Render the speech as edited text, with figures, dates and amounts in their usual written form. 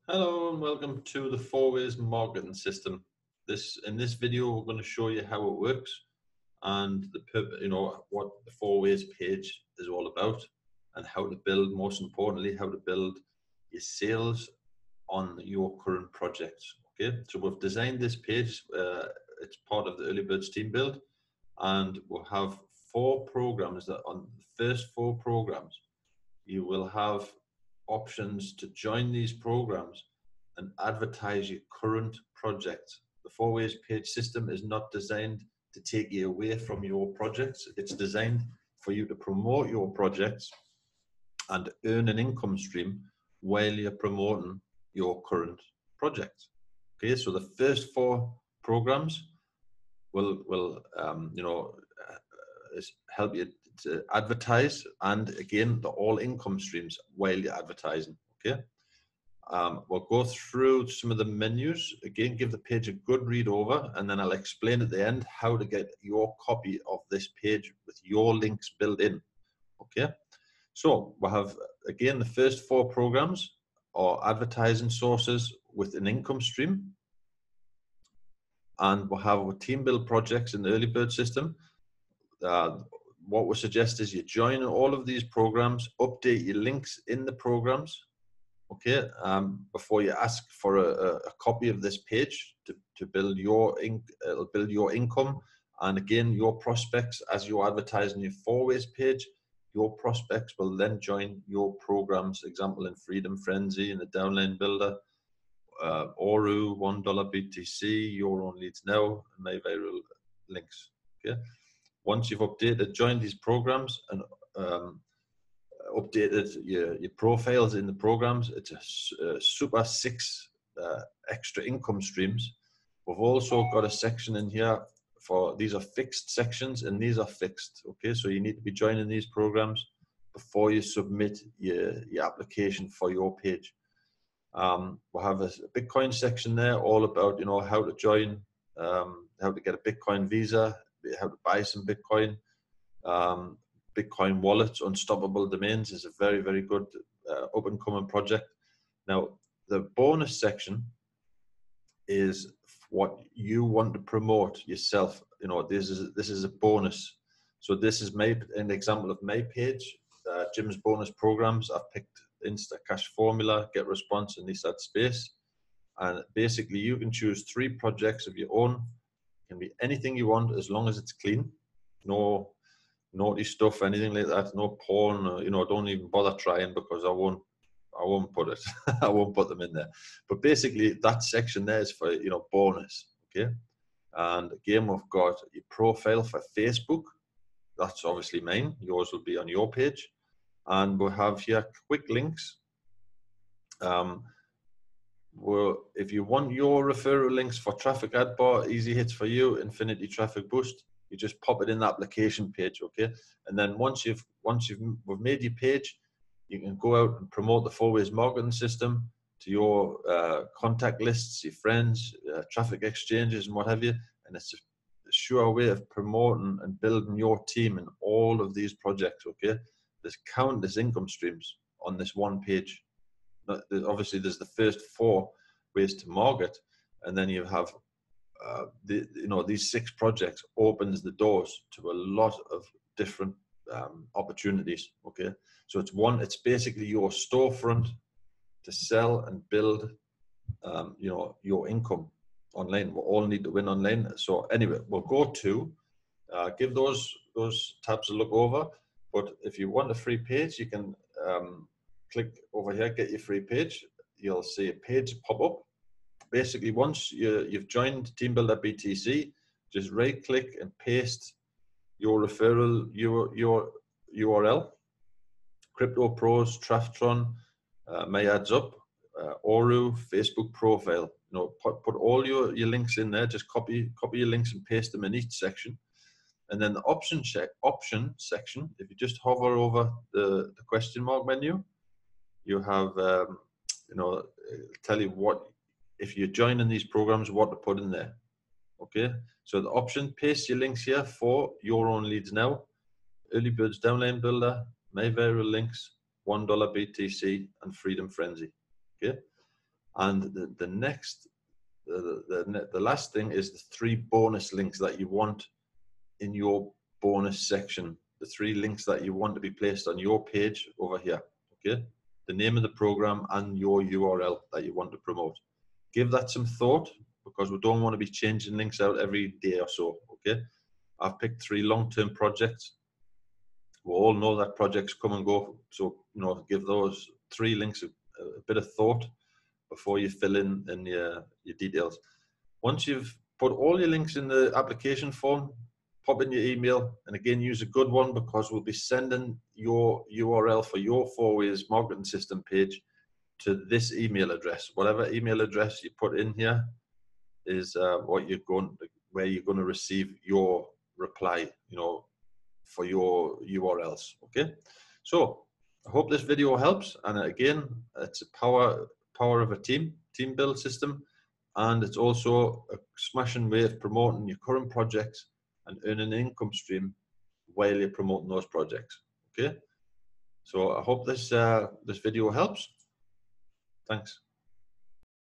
Hello and welcome to the Four Ways Marketing System. In this video, we're going to show you how it works and what the Four Ways page is all about, and how to build, most importantly, how to build your sales on your current projects. Okay, so we've designed this page. It's part of the Early Birds team build, and we'll have four programs. That on the first four programs, you will have options to join these programs and advertise your current project. The Four Ways page system is not designed to take you away from your projects. It's designed for you to promote your projects and earn an income stream while you're promoting your current project. Okay, so the first four programs will help you to advertise, and again, the all income streams while you're advertising. Okay, we'll go through some of the menus again, give the page a good read over, and then I'll explain at the end how to get your copy of this page with your links built in. Okay, so we'll have again the first four programs are advertising sources with an income stream, and we'll have our team build projects in the Early Bird system. What we suggest is you join all of these programs, update your links in the programs, okay, before you ask for a copy of this page to build your income, and again your prospects. As you're advertising your Four Ways page, your prospects will then join your programs. Example in Freedom Frenzy, in the Downline Builder, Oru, $1 BTC, Your Own Leads Now, and My Viral Links. Okay. Once you've joined these programs and updated your profiles in the programs, it's a super 6 extra income streams. We've also got a section in here for, these are fixed sections, and these are fixed. Okay, so you need to be joining these programs before you submit your application for your page. We'll have a Bitcoin section there, all about how to join, how to get a Bitcoin visa, how to buy some Bitcoin. Bitcoin wallets, Unstoppable Domains is a very, very good up and coming project. Now, the bonus section is what you want to promote yourself. This is a bonus. So this is an example of my page, Jim's bonus programs. I've picked Insta Cash Formula, Get Response, and Reset Space. And basically, you can choose 3 projects of your own. It can be anything you want as long as it's clean. No naughty stuff, anything like that. No porn. Don't even bother trying, because I won't put it. I won't put them in there. But basically, that section there is for bonus. Okay. And again, we've got your profile for Facebook. That's obviously mine. Yours will be on your page. And we'll have here quick links. If you want your referral links for Traffic Ad Bar, Easy Hits for You, Infinity Traffic Boost, you just pop it in the application page. Okay, and then once we've made your page, you can go out and promote the Four Ways marketing system to your contact lists, your friends, traffic exchanges, and what have you. And it's a sure way of promoting and building your team in all of these projects. Okay, there's countless income streams on this one page. Obviously, there's the first 4 ways to market, and then you have these 6 projects opens the doors to a lot of different opportunities. Okay, so it's basically your storefront to sell and build your income online. We all need to win online. So anyway, we'll go to give those tabs a look over. But if you want a free page, you can click over here, get your free page. You'll see a page pop up. Basically, once you've joined TeamBuilder BTC, just right click and paste your referral your URL. Crypto Pros, Traftron, My Ads Up, Oru, Facebook profile. Put all your links in there. Just copy your links and paste them in each section. And then the option section, if you just hover over the question mark menu, you have tell you what, if you're joining these programs, what to put in there. Okay, so the option, paste your links here for Your Own Leads Now, Early Birds Downline Builder, My Viral Links, $1 BTC, and Freedom Frenzy. Okay, And the next, the last thing is the 3 bonus links that you want in your bonus section. The 3 links that you want to be placed on your page over here. Okay, the name of the program and your URL that you want to promote. Give that some thought, because we don't want to be changing links out every day or so. Okay, I've picked 3 long-term projects. We all know that projects come and go, so give those 3 links a bit of thought before you fill in your details. Once you've put all your links in the application form, pop in your email, and again, use a good one, because we'll be sending your URL for your 4Ways marketing system page to this email address. Whatever email address you put in here is where you're going to receive your reply, for your URLs. Okay, so I hope this video helps. And again, it's a power of a team build system, and it's also a smashing way of promoting your current projects and earning an income stream while you're promoting those projects. Okay, so I hope this video helps. Thanks.